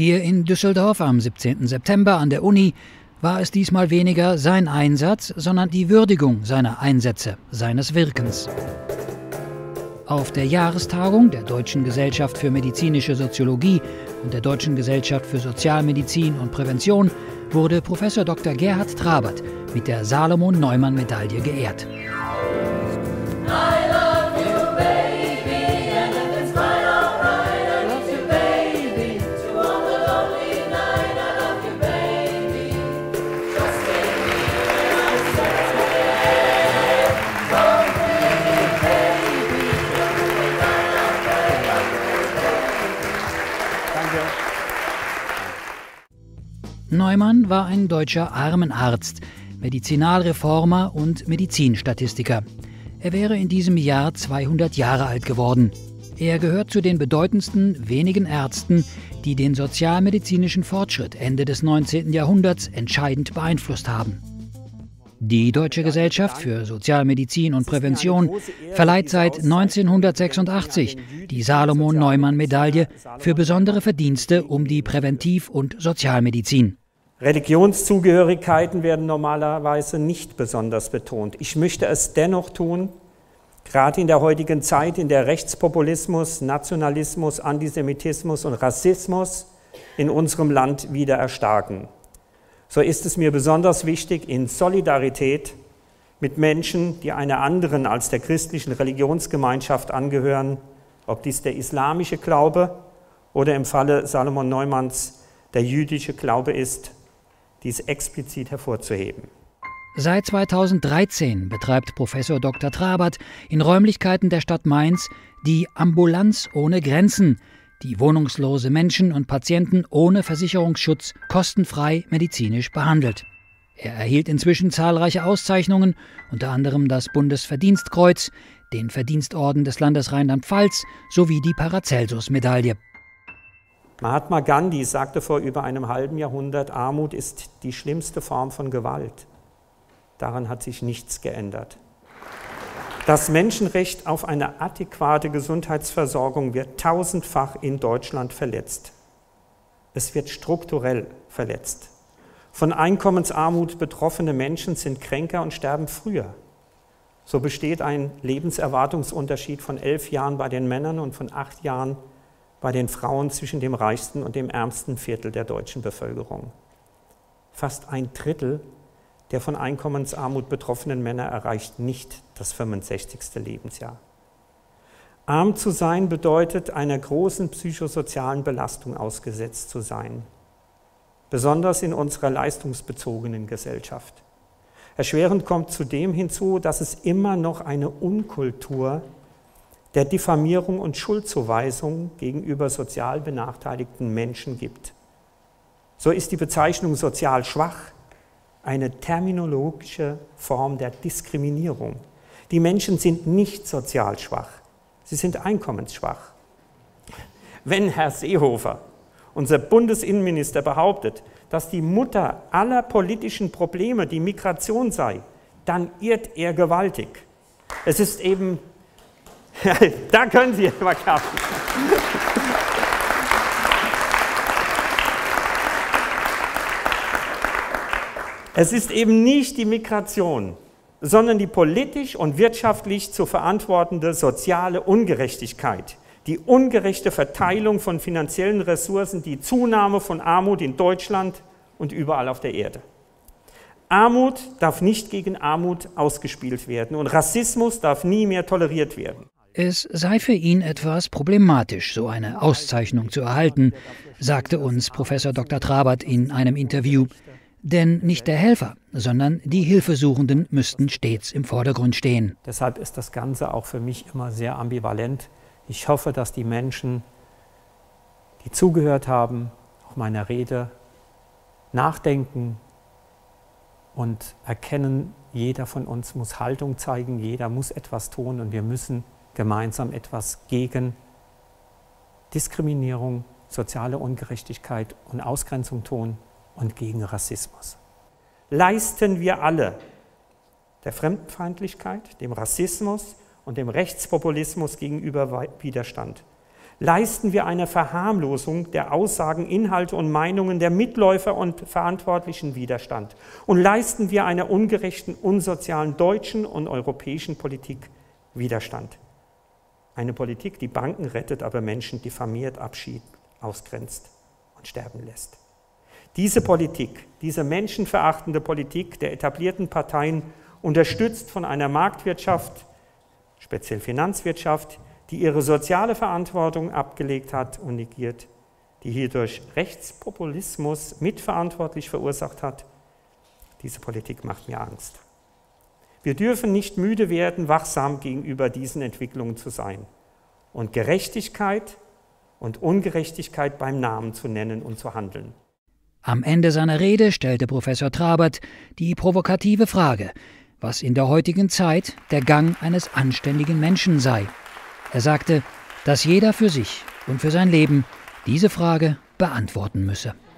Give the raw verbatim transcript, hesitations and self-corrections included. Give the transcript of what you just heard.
Hier in Düsseldorf am siebzehnten September an der Uni war es diesmal weniger sein Einsatz, sondern die Würdigung seiner Einsätze, seines Wirkens. Auf der Jahrestagung der Deutschen Gesellschaft für medizinische Soziologie und der Deutschen Gesellschaft für Sozialmedizin und Prävention wurde Professor Doktor Gerhard Trabert mit der Salomon-Neumann-Medaille geehrt. Neumann war ein deutscher Armenarzt, Medizinalreformer und Medizinstatistiker. Er wäre in diesem Jahr zweihundert Jahre alt geworden. Er gehört zu den bedeutendsten wenigen Ärzten, die den sozialmedizinischen Fortschritt Ende des neunzehnten Jahrhunderts entscheidend beeinflusst haben. Die Deutsche Gesellschaft für Sozialmedizin und Prävention verleiht seit neunzehnhundertsechsundachtzig die Salomon-Neumann-Medaille für besondere Verdienste um die Präventiv- und Sozialmedizin. Religionszugehörigkeiten werden normalerweise nicht besonders betont. Ich möchte es dennoch tun, gerade in der heutigen Zeit, in der Rechtspopulismus, Nationalismus, Antisemitismus und Rassismus in unserem Land wieder erstarken. So ist es mir besonders wichtig, in Solidarität mit Menschen, die einer anderen als der christlichen Religionsgemeinschaft angehören, ob dies der islamische Glaube oder im Falle Salomon Neumanns der jüdische Glaube ist, dies explizit hervorzuheben. Seit zweitausenddreizehn betreibt Professor Doktor Trabert in Räumlichkeiten der Stadt Mainz die Ambulanz ohne Grenzen, die wohnungslose Menschen und Patienten ohne Versicherungsschutz kostenfrei medizinisch behandelt. Er erhielt inzwischen zahlreiche Auszeichnungen, unter anderem das Bundesverdienstkreuz, den Verdienstorden des Landes Rheinland-Pfalz sowie die Paracelsus-Medaille. Mahatma Gandhi sagte vor über einem halben Jahrhundert, Armut ist die schlimmste Form von Gewalt. Daran hat sich nichts geändert. Das Menschenrecht auf eine adäquate Gesundheitsversorgung wird tausendfach in Deutschland verletzt. Es wird strukturell verletzt. Von Einkommensarmut betroffene Menschen sind kränker und sterben früher. So besteht ein Lebenserwartungsunterschied von elf Jahren bei den Männern und von acht Jahren bei den Frauen zwischen dem reichsten und dem ärmsten Viertel der deutschen Bevölkerung. Fast ein Drittel der von Einkommensarmut betroffenen Männer erreicht nicht das fünfundsechzigste Lebensjahr. Arm zu sein bedeutet, einer großen psychosozialen Belastung ausgesetzt zu sein, besonders in unserer leistungsbezogenen Gesellschaft. Erschwerend kommt zudem hinzu, dass es immer noch eine Unkultur der Diffamierung und Schuldzuweisung gegenüber sozial benachteiligten Menschen gibt. So ist die Bezeichnung sozial schwach eine terminologische Form der Diskriminierung. Die Menschen sind nicht sozial schwach, sie sind einkommensschwach. Wenn Herr Seehofer, unser Bundesinnenminister, behauptet, dass die Mutter aller politischen Probleme die Migration sei, dann irrt er gewaltig. Es ist eben da können Sie mal klappen. Es ist eben nicht die Migration, sondern die politisch und wirtschaftlich zu verantwortende soziale Ungerechtigkeit, die ungerechte Verteilung von finanziellen Ressourcen, die Zunahme von Armut in Deutschland und überall auf der Erde. Armut darf nicht gegen Armut ausgespielt werden und Rassismus darf nie mehr toleriert werden. Es sei für ihn etwas problematisch, so eine Auszeichnung zu erhalten, sagte uns Professor Doktor Trabert in einem Interview. Denn nicht der Helfer, sondern die Hilfesuchenden müssten stets im Vordergrund stehen. Deshalb ist das Ganze auch für mich immer sehr ambivalent. Ich hoffe, dass die Menschen, die zugehört haben, auf meiner Rede nachdenken und erkennen, jeder von uns muss Haltung zeigen, jeder muss etwas tun und wir müssen gemeinsam etwas gegen Diskriminierung, soziale Ungerechtigkeit und Ausgrenzung tun und gegen Rassismus. Leisten wir alle der Fremdenfeindlichkeit, dem Rassismus und dem Rechtspopulismus gegenüber Widerstand. Leisten wir eine Verharmlosung der Aussagen, Inhalte und Meinungen der Mitläufer und Verantwortlichen Widerstand? Und leisten wir einer ungerechten, unsozialen deutschen und europäischen Politik Widerstand? Eine Politik, die Banken rettet, aber Menschen diffamiert, abschiebt, ausgrenzt und sterben lässt. Diese Politik, diese menschenverachtende Politik der etablierten Parteien, unterstützt von einer Marktwirtschaft, speziell Finanzwirtschaft, die ihre soziale Verantwortung abgelegt hat und negiert, die hierdurch Rechtspopulismus mitverantwortlich verursacht hat, diese Politik macht mir Angst. Wir dürfen nicht müde werden, wachsam gegenüber diesen Entwicklungen zu sein und Gerechtigkeit und Ungerechtigkeit beim Namen zu nennen und zu handeln. Am Ende seiner Rede stellte Professor Trabert die provokative Frage, was in der heutigen Zeit der Gang eines anständigen Menschen sei. Er sagte, dass jeder für sich und für sein Leben diese Frage beantworten müsse.